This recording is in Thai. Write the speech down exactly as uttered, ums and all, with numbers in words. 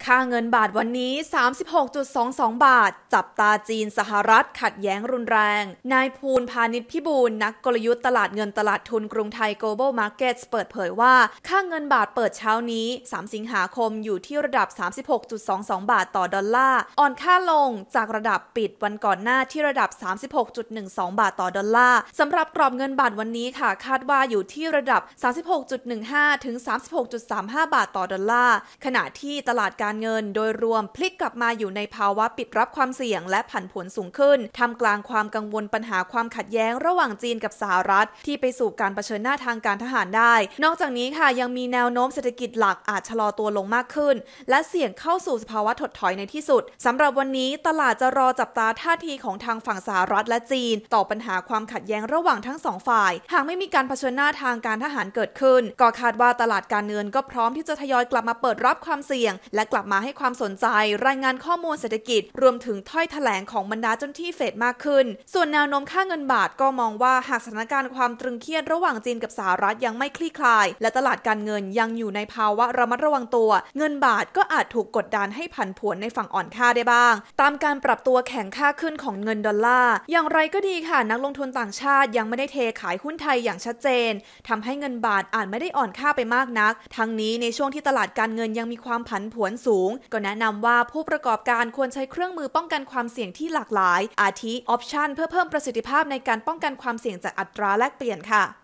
ค่าเงินบาทวันนี้ สามสิบหกจุดสองสอง บาท จับตาจีนสหรัฐขัดแย้งรุนแรง นายภูลพานิชพิบูลย์นักกลยุทธ์ตลาดเงินตลาดทุนกรุงไทย Global Markets เปิดเผยว่าค่าเงินบาทเปิดเช้านี้ สามสิงหาคมอยู่ที่ระดับ สามสิบหกจุดสองสอง บาทต่อดอลลาร์ อ่อนค่าลงจากระดับปิดวันก่อนหน้าที่ระดับ สามสิบหกจุดหนึ่งสอง บาทต่อดอลลาร์สำหรับกรอบเงินบาทวันนี้ค่ะคาดว่าอยู่ที่ระดับ สามสิบหกจุดหนึ่งห้า ถึง สามสิบหกจุดสามห้า บาทต่อดอลลาร์ขณะที่ตลาดการเงินโดยรวมพลิกกลับมาอยู่ในภาวะปิดรับความเสี่ยงและผันผวนสูงขึ้นท่ามกลางความกังวลปัญหาความขัดแย้งระหว่างจีนกับสหรัฐที่ไปสู่การเผชิญหน้าทางการทหารได้นอกจากนี้ค่ะยังมีแนวโน้มเศรษฐกิจหลักอาจชะลอตัวลงมากขึ้นและเสี่ยงเข้าสู่สภาวะถดถอยในที่สุดสำหรับวันนี้ตลาดจะรอจับตาท่าทีของทางฝั่งสหรัฐและจีนต่อปัญหาความขัดแย้งระหว่างทั้งสองฝ่ายหากไม่มีการเผชิญหน้าทางการทหารเกิดขึ้นก็คาดว่าตลาดการเงินก็พร้อมที่จะทยอยกลับมาเปิดรับความเสี่ยงและกลับมาให้ความสนใจรายงานข้อมูลเศรษฐกิจรวมถึงถ้อยแถลงของบรรดาเจ้าหน้าที่เฟดมากขึ้นส่วนแนวโน้มค่าเงินบาทก็มองว่าหากสถานการณ์ความตรึงเครียดระหว่างจีนกับสหรัฐยังไม่คลี่คลายและตลาดการเงินยังอยู่ในภาวะระมัดระวังตัวเงินบาทก็อาจถูกกดดันให้ผันผวนในฝั่งอ่อนค่าได้บ้างตามการปรับตัวแข็งค่าขึ้นของเงินดอลลาร์อย่างไรก็ดีค่ะนักลงทุนต่างชาติยังไม่ได้เทขายหุ้นไทยอย่างชัดเจนทำให้เงินบาทอาจไม่ได้อ่อนค่าไปมากนักทั้งนี้ในช่วงที่ตลาดการเงินยังมีความผันผวนสูงก็แนะนำว่าผู้ประกอบการควรใช้เครื่องมือป้องกันความเสี่ยงที่หลากหลายอาทิออปชั่นเพื่อเพิ่มประสิทธิภาพในการป้องกันความเสี่ยงจากอัตราแลกเปลี่ยนค่ะ